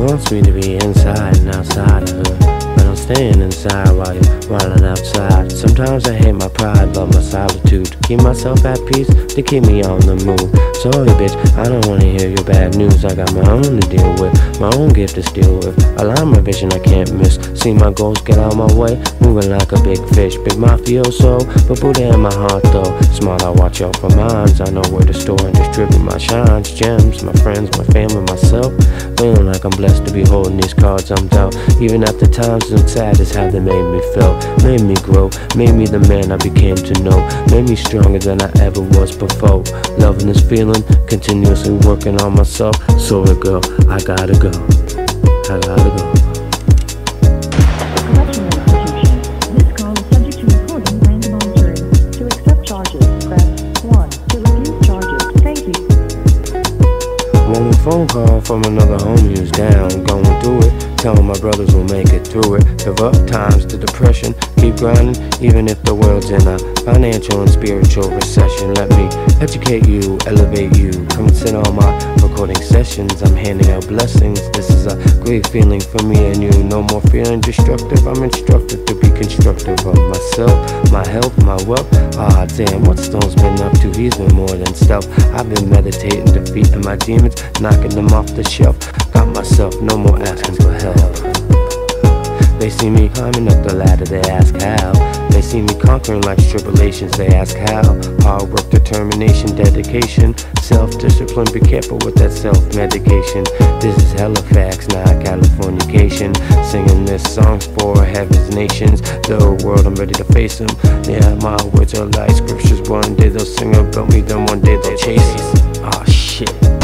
wants me to be inside and outside of her, but I'm staying inside while you're wildin' outside. Sometimes I hate my pride, but my solitude, to keep myself at peace, to keep me on the move. Sorry bitch, I don't wanna hear your bad news. I got my own to deal with, my own gift to deal with. Align my vision I can't miss, see my goals get out my way, moving like a big fish. Big mafioso, but Buddha in my heart though. Smart, I watch out for mines, I know where to store and distribute my shines, gems, my friends, my family, myself. Feeling like I'm blessed to be holding these cards I'm dealt. Even after times I'm sad, it's how they made me feel. Made me grow, made me the man I became to know. Made me stronger than I ever was before. Loving this feeling, continuously working on myself. Sorry girl, I gotta go, I gotta go. Correction institution. This call is subject to recording and monitoring. To accept charges, press 1. To refuse charges, thank you. One phone call from another homie who's down, going through it. Telling my brothers we'll make it through it. The rough times, the depression, keep grinding, even if the world's in a financial and spiritual recession. Let me educate you, elevate you. Come and sit on my recording sessions. I'm handing out blessings. This is a great feeling for me and you. No more feeling destructive. I'm instructed to be constructive of myself, my health, my wealth. Ah damn, what Stone's been up to? He's been more than stealth. I've been meditating, defeating my demons, knocking them off the shelf. Got myself, no more asking for help. They see me climbing up the ladder, they ask how. They see me conquering life's tribulations, they ask how. Hard work, determination, dedication, self-discipline, be careful with that self-medication. This is Halifax, not Californication. Singing this song's for heaven's nations. The whole world, I'm ready to face them. Yeah, my words are like scriptures. One day they'll sing about me, then one day they'll chase us. Ah shit.